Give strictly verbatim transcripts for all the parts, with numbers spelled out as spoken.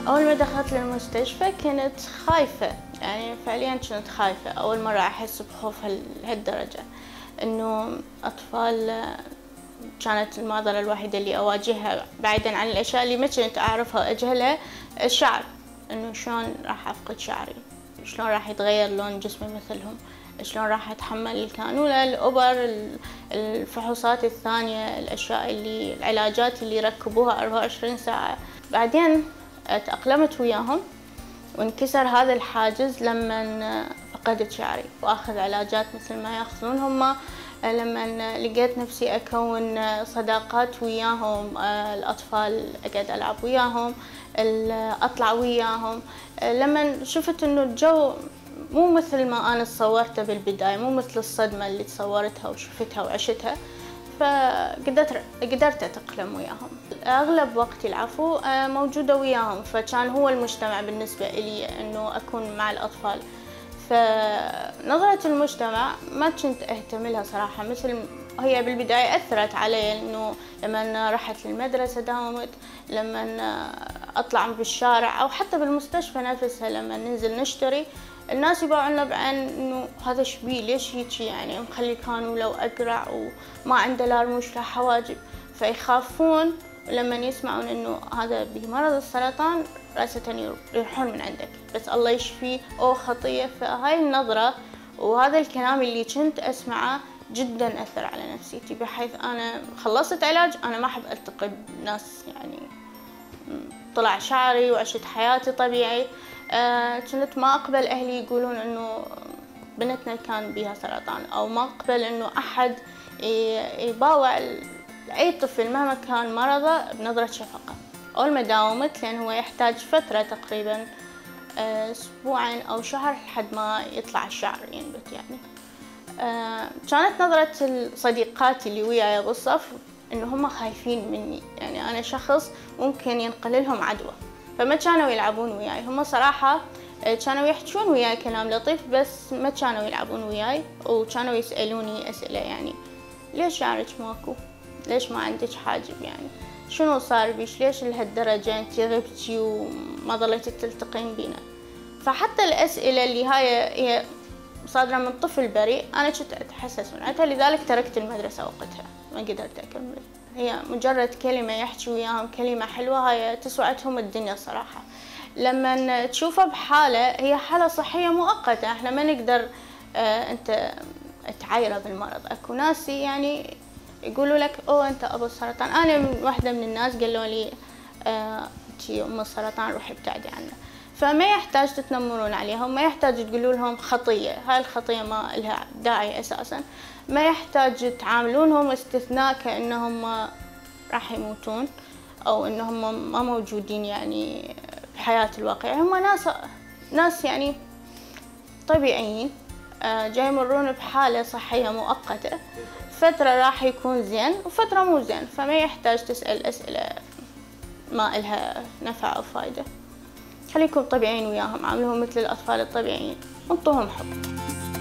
أول ما دخلت للمستشفى كنت خايفة، يعني فعليا كنت خايفة. أول مرة أحس بخوف لهالدرجة، إنه أطفال كانت المعضلة الوحيدة اللي أواجهها بعيدا عن الأشياء اللي ما كنت أعرفها وأجهلها. الشعر، إنه شلون راح أفقد شعري، شلون راح يتغير لون جسمي مثلهم، شلون راح أتحمل الكانولة، الأبر، الفحوصات الثانية، الأشياء اللي العلاجات اللي يركبوها أربعة وعشرين ساعة. بعدين تأقلمت وياهم وانكسر هذا الحاجز لما فقدت شعري وأخذ علاجات مثل ما ياخذون هم. لما لقيت نفسي أكون صداقات وياهم، الأطفال أقعد ألعب وياهم، أطلع وياهم، لما شفت إنه الجو مو مثل ما أنا تصورته بالبداية، مو مثل الصدمة اللي تصورتها وشفتها وعشتها، فقدرت قدرت أتأقلم وياهم. أغلب وقتي العفو موجودة وياهم، فكان هو المجتمع بالنسبة إلي إنه أكون مع الأطفال. فنظرة المجتمع ما كنت أهتم لها صراحة، مثل هي بالبداية أثرت علي، إنه لما رحت للمدرسة داومت، لما أطلع بالشارع أو حتى بالمستشفى نفسها لما ننزل نشتري، الناس يباعونا بعين إنه هذا شبيه، ليش هيك يعني مخلي كانولة وأقرع وما عنده لا رموش لا حواجب، فيخافون لما يسمعون إنه هذا بمرض السرطان راسة يروحون من عندك، بس الله يشفيه أو خطية. فهاي النظرة وهذا الكلام اللي كنت أسمعه جدا أثر على نفسيتي، بحيث أنا خلصت علاج أنا ما أحب ألتقي بناس يعني طلع شعري وعشت حياتي طبيعي. أه كنت ما أقبل أهلي يقولون إنه بنتنا كان بيها سرطان، أو ما أقبل إنه أحد يباوع أي طفل مهما كان مرضه بنظرة شفقة. أول ما داومت، لأن هو يحتاج فترة تقريبا أسبوعين أو شهر لحد ما يطلع الشعر ينبت يعني. أه كانت نظرة صديقاتي اللي وياي بالصف إنه هم خايفين مني، يعني أنا شخص ممكن ينقل لهم عدوى، فما كانوا يلعبون وياي. هم صراحة كانوا يحجون وياي كلام لطيف، بس ما كانوا يلعبون وياي، وكانوا يسألوني أسئلة يعني ليش شعرك ماكو؟ ليش ما عندك حاجب؟ يعني شنو صار بيش؟ ليش لهالدرجة انتي غبتي وما ظليتي تلتقين بينا؟ فحتى الأسئلة اللي هاي هي صادرة من طفل بريء أنا كنت أتحسس منها، لذلك تركت المدرسة وقتها ما قدرت أكمل. هي مجرد كلمة يحكي وياهم، كلمة حلوة، هاي تسوعتهم الدنيا صراحة. لما تشوفه بحالة هي حالة صحية مؤقتة، احنا ما نقدر اه انت تعايره بالمرض. اكو ناس يعني يقولوا لك اوه انت ابو السرطان. انا من واحدة من الناس قالوا لي اه انتي ام السرطان روحي ابتعدي عنه. فما يحتاج تتنمرون عليهم، ما يحتاج تقولوا لهم خطية، هاي الخطية ما لها داعي اساسا. ما يحتاج تعاملونهم استثناء كأنهم راح يموتون او انهم ما موجودين يعني بحياة الواقع. هم ناس ناس يعني طبيعيين جاي يمرون بحالة صحية مؤقتة، فترة راح يكون زين وفترة مو زين، فما يحتاج تسأل أسئلة ما إلها نفع أو فايدة. خليكم طبيعيين وياهم، عاملوهم مثل الأطفال الطبيعيين، انطوهم حب.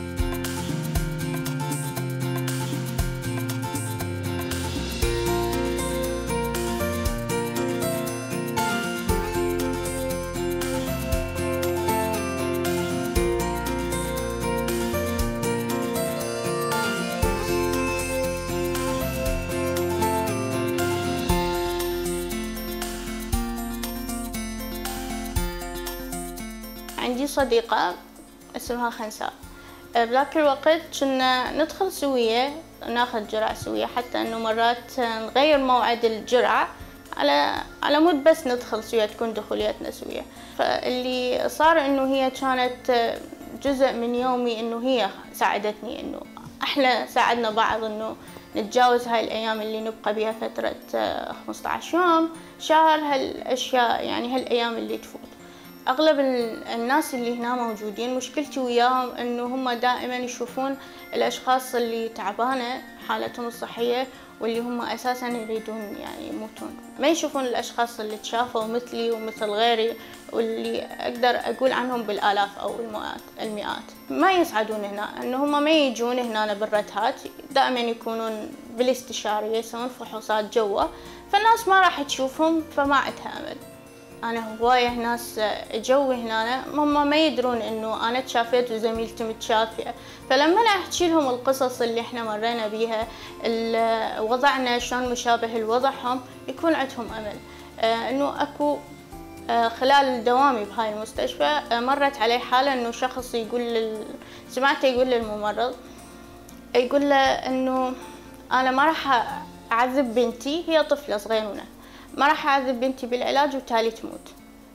عندي صديقة اسمها خنساء، بذاك الوقت كنا ندخل سوية ناخذ جرعة سوية، حتى انه مرات نغير موعد الجرعة على على مود بس ندخل سوية تكون دخوليتنا سوية. فاللي صار انه هي كانت جزء من يومي، انه هي ساعدتني انه احنا ساعدنا بعض انه نتجاوز هاي الايام اللي نبقى بها فترة خمسة عشر يوم شهر، هالاشياء يعني هالايام اللي تفوت. أغلب الناس اللي هنا موجودين مشكلتي وياهم إنه هم دائما يشوفون الأشخاص اللي تعبانة حالتهم الصحية واللي هم أساسا يريدون يعني يموتون، ما يشوفون الأشخاص اللي تشافوا مثلي ومثل غيري واللي أقدر أقول عنهم بالآلاف أو المئات المئات. ما يسعدون هنا، إنه هم ما يجون هنا بالرتهات، دائما يكونون بالاستشارية يسوون فحوصات جوا، فالناس ما راح تشوفهم، فما عندها أمل. أنا هواية ناس جو هنا هم ما يدرون إنه أنا تشافيت وزميلتي متشافية، فلما أنا أحكي لهم القصص اللي إحنا مرينا بيها، وضعنا شلون مشابه لوضعهم، يكون عندهم أمل. آه إنه أكو آه خلال دوامي بهاي المستشفى آه مرت علي حالة إنه شخص يقول لل... سمعته يقول للممرض، يقول له إنه أنا ما راح أعذب بنتي، هي طفلة صغيرونة، ما راح أعذب بنتي بالعلاج وتالي تموت.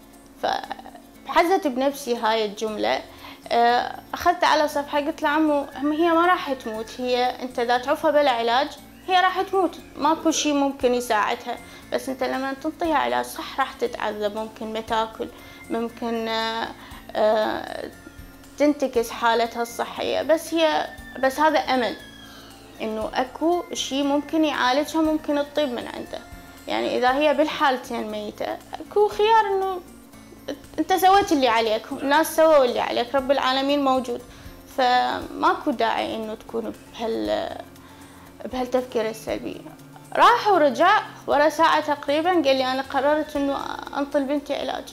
فحزت بنفسي هاي الجملة، أخذت على صفحة قلت له عمو هي ما راح تموت، هي أنت إذا تعوفها بلا علاج هي راح تموت، ماكو شي ممكن يساعدها، بس أنت لما تنطيها علاج صح راح تتعذب، ممكن ما تاكل، ممكن تنتكس حالتها الصحية، بس هي بس هذا أمل إنه أكو شي ممكن يعالجها، ممكن تطيب من عنده. يعني إذا هي بالحالتين ميتة أكو خيار إنه أنت سويت اللي عليك، الناس سووا اللي عليك، رب العالمين موجود، فماكو داعي إنه تكون بهال بهالتفكير السلبي. راح ورجع ورا ساعة تقريبا قال لي أنا قررت إنه أنطي لبنتي علاج.